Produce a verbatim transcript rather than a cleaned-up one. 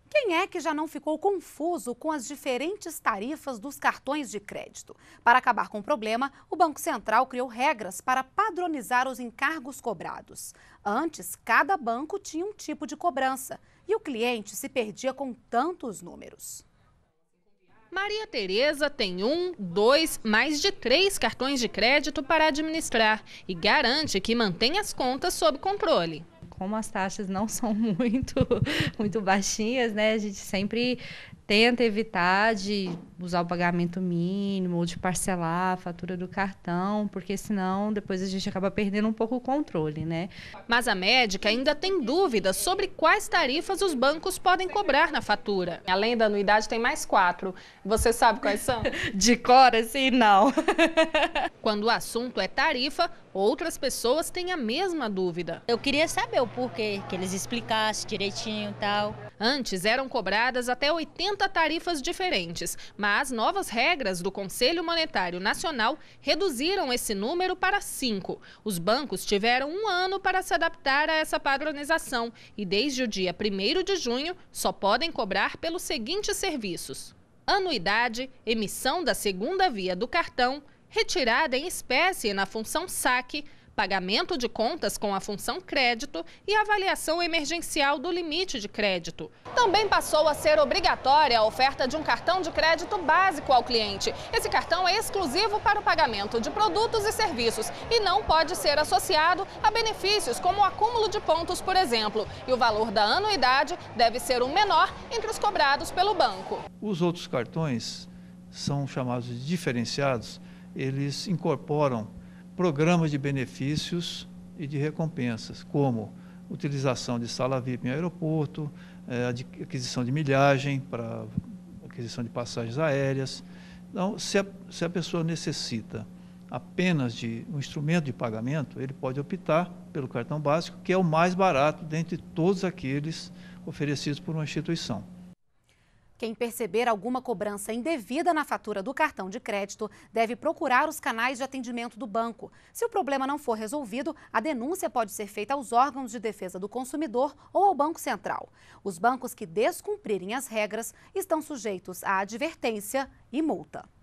Quem é que já não ficou confuso com as diferentes tarifas dos cartões de crédito? Para acabar com o problema, o Banco Central criou regras para padronizar os encargos cobrados. Antes, cada banco tinha um tipo de cobrança e o cliente se perdia com tantos números. Maria Tereza tem um, dois, mais de três cartões de crédito para administrar e garante que mantém as contas sob controle. Como as taxas não são muito, muito baixinhas, né? A gente sempre tenta evitar de usar o pagamento mínimo ou de parcelar a fatura do cartão, porque senão depois a gente acaba perdendo um pouco o controle, né? Mas a médica ainda tem dúvidas sobre quais tarifas os bancos podem cobrar na fatura. Além da anuidade, tem mais quatro. Você sabe quais são? De cor, assim, não. Quando o assunto é tarifa, outras pessoas têm a mesma dúvida. Eu queria saber o porquê, que eles explicassem direitinho e tal. Antes eram cobradas até oitenta tarifas diferentes, mas novas regras do Conselho Monetário Nacional reduziram esse número para cinco. Os bancos tiveram um ano para se adaptar a essa padronização e desde o dia primeiro de junho só podem cobrar pelos seguintes serviços: anuidade, emissão da segunda via do cartão, retirada em espécie na função saque, pagamento de contas com a função crédito e avaliação emergencial do limite de crédito. Também passou a ser obrigatória a oferta de um cartão de crédito básico ao cliente. Esse cartão é exclusivo para o pagamento de produtos e serviços e não pode ser associado a benefícios como o acúmulo de pontos, por exemplo. E o valor da anuidade deve ser o menor entre os cobrados pelo banco. Os outros cartões são chamados de diferenciados. Eles incorporam programas de benefícios e de recompensas, como utilização de sala V I P em aeroporto, aquisição de milhagem para aquisição de passagens aéreas. Então, se a, se a pessoa necessita apenas de um instrumento de pagamento, ele pode optar pelo cartão básico, que é o mais barato dentre todos aqueles oferecidos por uma instituição. Quem perceber alguma cobrança indevida na fatura do cartão de crédito deve procurar os canais de atendimento do banco. Se o problema não for resolvido, a denúncia pode ser feita aos órgãos de defesa do consumidor ou ao Banco Central. Os bancos que descumprirem as regras estão sujeitos à advertência e multa.